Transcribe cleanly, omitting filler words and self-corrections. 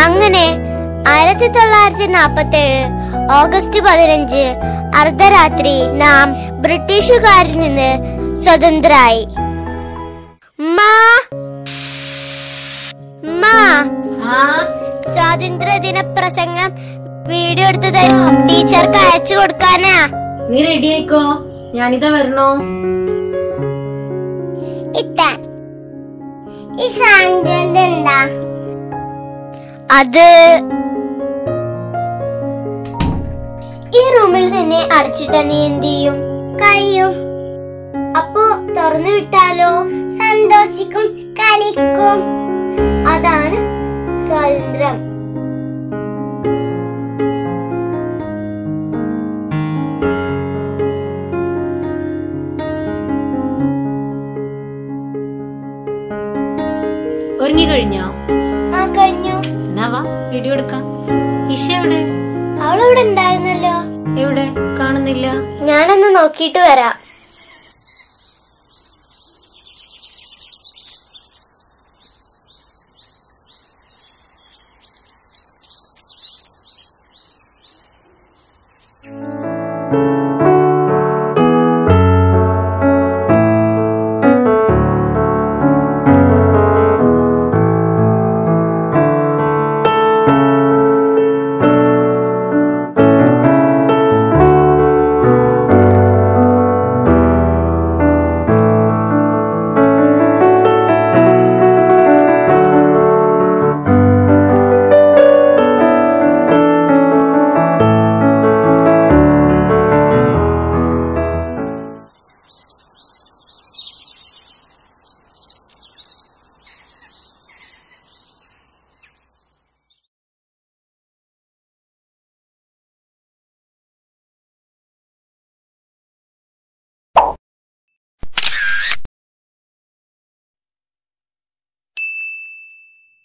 അങ്ങനെ 1947 ഓഗസ്റ്റ് 15 അർദ്ധരാത്രി നാം ബ്രിട്ടീഷുകാരിൽ നിന്ന് സ്വതന്ത്രരായി. സ്വാതന്ത്ര്യദിന പ്രസംഗം വീഡിയോ എടുത്തു തരൂ, ടീച്ചർക്ക് അയച്ചു കൊടുക്കാനാ. നീ റെഡി ആയിക്കോ, ഞാനിതാ വരണോ. എന്താ അത്? ഈ റൂമിൽ തന്നെ അടച്ചിട്ട നീ എന്ത് ചെയ്യും? കഴിയും. അപ്പോ തുറന്നു വിട്ടാലോ? സന്തോഷിക്കും, കളിക്കും. അതാണ് സ്വാതന്ത്ര്യം. ഒരുങ്ങി കഴിഞ്ഞോ? കഴിഞ്ഞു. എന്നാ വാ വീഡിയോ എടുക്കാം. ഇഷ എവിടെ? അവളവിടെ ഉണ്ടായിരുന്നല്ലോ. എവിടെ? കാണുന്നില്ല. ഞാനൊന്ന് നോക്കിയിട്ട് വരാം.